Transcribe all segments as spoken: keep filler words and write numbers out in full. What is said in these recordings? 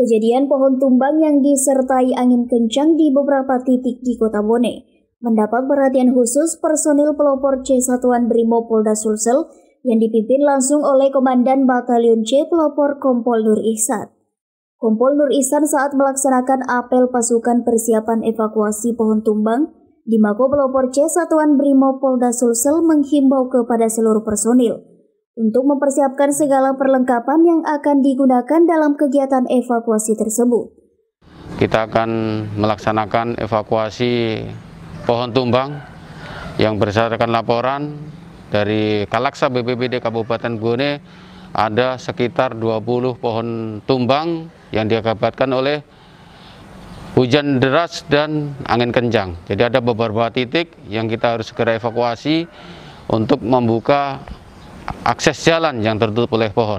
Kejadian pohon tumbang yang disertai angin kencang di beberapa titik di Kota Bone mendapat perhatian khusus personil pelopor C Satuan Brimob Polda Sulsel yang dipimpin langsung oleh Komandan Batalion C Pelopor Kompol Nur Ihsan. Kompol Nur Ihsan saat melaksanakan apel pasukan persiapan evakuasi pohon tumbang di Mako Pelopor C Satuan Brimob Polda Sulsel menghimbau kepada seluruh personil untuk mempersiapkan segala perlengkapan yang akan digunakan dalam kegiatan evakuasi tersebut. Kita akan melaksanakan evakuasi pohon tumbang yang berdasarkan laporan dari Kalaksa B P B D Kabupaten Bone. Ada sekitar dua puluh pohon tumbang yang diakibatkan oleh hujan deras dan angin kencang. Jadi ada beberapa titik yang kita harus segera evakuasi untuk membuka akses jalan yang tertutup oleh pohon.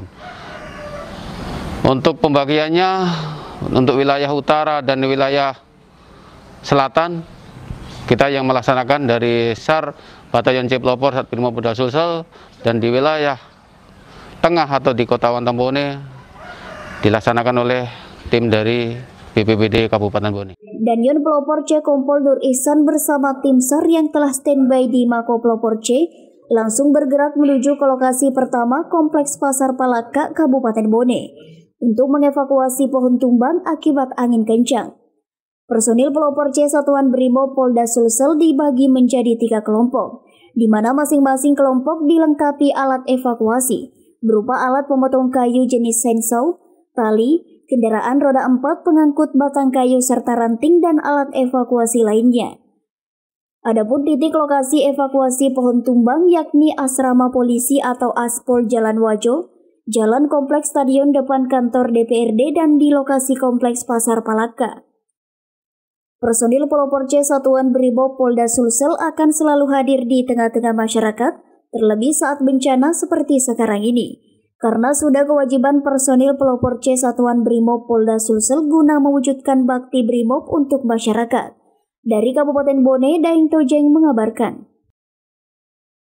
Untuk pembagiannya, untuk wilayah utara dan wilayah selatan, kita yang melaksanakan dari SAR Batalion C Pelopor Sat Brimob Polda Sulsel, dan di wilayah tengah atau di Kota Wantambone dilaksanakan oleh tim dari B P B D Kabupaten Bone. Danyon Pelopor C Kompol Nur Ihsan bersama tim SAR yang telah standby di Mako Pelopor C langsung bergerak menuju ke lokasi pertama Kompleks Pasar Palaka, Kabupaten Bone, untuk mengevakuasi pohon tumbang akibat angin kencang. Personil Pelopor C Satuan Brimob Polda Sulsel dibagi menjadi tiga kelompok, di mana masing-masing kelompok dilengkapi alat evakuasi, berupa alat pemotong kayu jenis sensau, tali, kendaraan roda empat pengangkut batang kayu serta ranting dan alat evakuasi lainnya. Adapun titik lokasi evakuasi pohon tumbang yakni Asrama Polisi atau Aspol Jalan Wajo, Jalan Kompleks Stadion depan kantor D P R D, dan di lokasi Kompleks Pasar Palaka. Personil Pelopor C Satuan Brimob Polda Sulsel akan selalu hadir di tengah-tengah masyarakat, terlebih saat bencana seperti sekarang ini, karena sudah kewajiban personil Pelopor C Satuan Brimob Polda Sulsel guna mewujudkan bakti Brimob untuk masyarakat. Dari Kabupaten Bone, Daeng Tojeng mengabarkan.